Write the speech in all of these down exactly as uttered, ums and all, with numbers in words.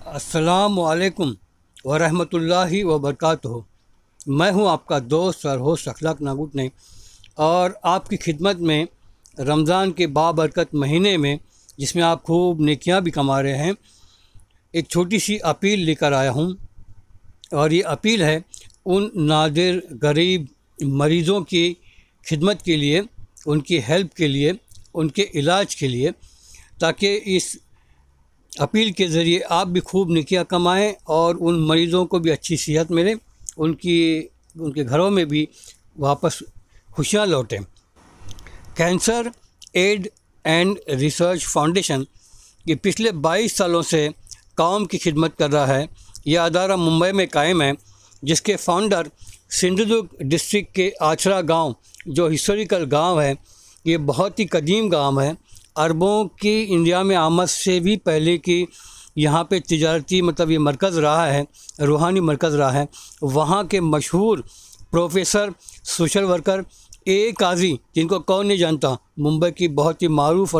अस्सलामु अलैकुम वरहमतुल्लाहि वबरकातुहू। मैं हूं आपका दोस्त और होस्ट अखलाक नागुटने और आपकी खिदमत में रमज़ान के बाबरकत महीने में, जिसमें आप खूब नेकियां भी कमा रहे हैं, एक छोटी सी अपील लेकर आया हूं। और ये अपील है उन नादिर गरीब मरीज़ों की खिदमत के लिए, उनकी हेल्प के लिए, उनके इलाज के लिए, ताकि इस अपील के ज़रिए आप भी खूब नेकियां कमाएं और उन मरीज़ों को भी अच्छी सेहत मिले, उनकी उनके घरों में भी वापस खुशियां लौटें। Cancer aid and research foundation ये पिछले बाईस सालों से कौम की खिदमत कर रहा है। यह अदारा मुंबई में कायम है, जिसके फाउंडर सिंधुदुर्ग डिस्ट्रिक्ट के आचरा गांव, जो हिस्टोरिकल गांव है, ये बहुत ही कदीम गांव है। अरबों की इंडिया में आमद से भी पहले की यहाँ पे तिजारती मतलब ये मरकज़ रहा है, रूहानी मरकज़ रहा है। वहाँ के मशहूर professor, social worker A Kazi, जिनको कौन नहीं जानता, मुंबई की बहुत ही मारूफ और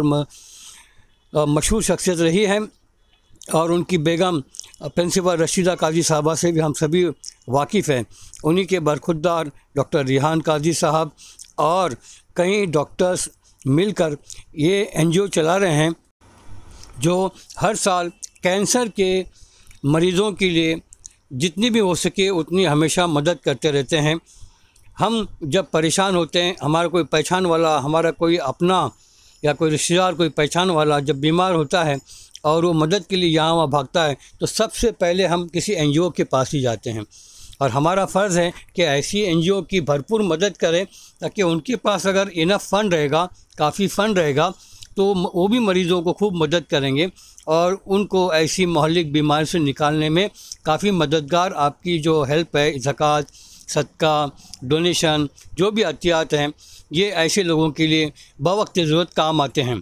मशहूर शख्सियत रही है। और उनकी बेगम प्रिंसिपल रशीदा काजी साहबा से भी हम सभी वाकिफ़ हैं। उन्हीं के बरखुरदार डॉक्टर रिहान काजी साहब और कई डॉक्टर्स मिलकर ये एनजीओ चला रहे हैं, जो हर साल कैंसर के मरीज़ों के लिए जितनी भी हो सके उतनी हमेशा मदद करते रहते हैं। हम जब परेशान होते हैं, हमारा कोई पहचान वाला, हमारा कोई अपना या कोई रिश्तेदार, कोई पहचान वाला जब बीमार होता है और वो मदद के लिए यहाँ वहाँ भागता है, तो सबसे पहले हम किसी एनजीओ के पास ही जाते हैं। और हमारा फ़र्ज़ है कि ऐसी एनजीओ की भरपूर मदद करें, ताकि उनके पास अगर इनफ फ़ंड रहेगा, काफ़ी फ़ंड रहेगा, तो वो भी मरीज़ों को खूब मदद करेंगे और उनको ऐसी मोहल्लिक बीमारी से निकालने में काफ़ी मददगार आपकी जो हेल्प है, ज़कात, सदका, डोनेशन, जो भी अतियात हैं, ये ऐसे लोगों के लिए बवक्त ज़रूरत काम आते हैं।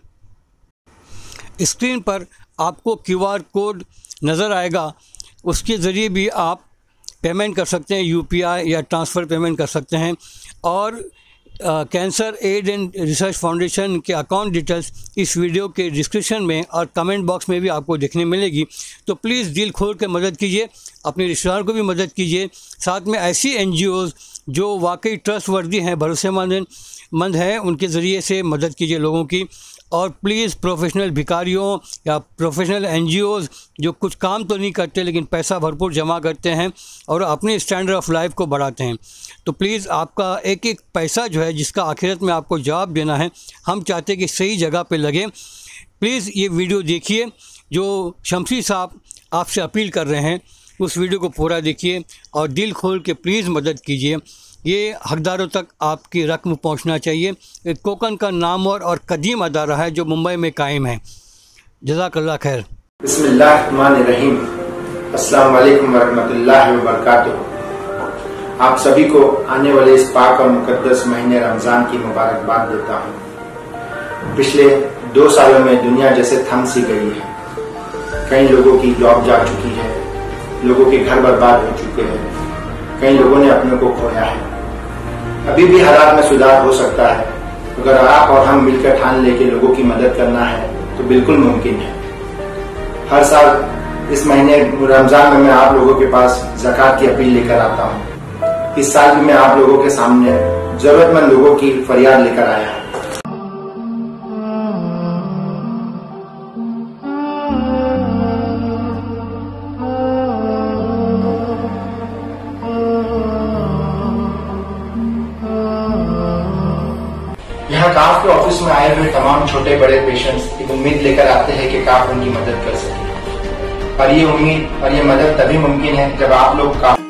स्क्रीन पर आपको क्यू आर कोड नज़र आएगा, उसके ज़रिए भी आप पेमेंट कर सकते हैं, यूपीआई या ट्रांसफ़र पेमेंट कर सकते हैं। और cancer aid and research foundation के अकाउंट डिटेल्स इस वीडियो के डिस्क्रिप्शन में और कमेंट बॉक्स में भी आपको देखने मिलेगी। तो प्लीज़ दिल खोल कर मदद कीजिए, अपने रिश्तेदार को भी मदद कीजिए। साथ में ऐसी एनजीओज़ जो वाकई ट्रस्टवर्दी हैं, भरोसेमंद मंद हैं, उनके ज़रिए से मदद कीजिए लोगों की। और प्लीज़ प्रोफेशनल भिखारियों या प्रोफेशनल एनजीओज़ जो कुछ काम तो नहीं करते लेकिन पैसा भरपूर जमा करते हैं और अपने स्टैंडर्ड ऑफ लाइफ को बढ़ाते हैं, तो प्लीज़ आपका एक एक पैसा जो है, जिसका आखिरत में आपको जवाब देना है, हम चाहते हैं कि सही जगह पे लगे। प्लीज़ ये वीडियो देखिए, जो शमसी साहब आपसे अपील कर रहे हैं, उस वीडियो को पूरा देखिए और दिल खोल के प्लीज़ मदद कीजिए। ये हकदारों तक आपकी रकम पहुंचना चाहिए। एक कोकन का नामवर और कदीम अदारा है जो मुंबई में कायम है। जज़ाकल्लाह खैर। बिस्मिल्लाहिर्रहमानिर्रहीम। अस्सलाम वालेकुम वरहमतुल्लाहि वबरकातुहू। आप सभी को आने वाले इस पाक और मुकद्दस महीने रमज़ान की मुबारकबाद देता हूँ। पिछले दो सालों में दुनिया जैसे थम सी गई है। कई लोगों की जॉब जा चुकी है, लोगों के घर बर्बाद हो चुके हैं, कई लोगों ने अपने को खोया है। अभी भी हालात में सुधार हो सकता है। अगर आप और हम मिलकर ठान लेके लोगों की मदद करना है तो बिल्कुल मुमकिन है। हर साल इस महीने रमजान में मैं आप लोगों के पास ज़कात की अपील लेकर आता हूँ। इस साल भी मैं आप लोगों के सामने जरूरतमंद लोगों की फरियाद लेकर आया हूँ। यहाँ काफ के ऑफिस में आए हुए तमाम छोटे बड़े पेशेंट्स एक उम्मीद लेकर आते हैं कि काफ उनकी मदद कर सके। और ये उम्मीद और ये मदद तभी मुमकिन है जब आप लोग काफ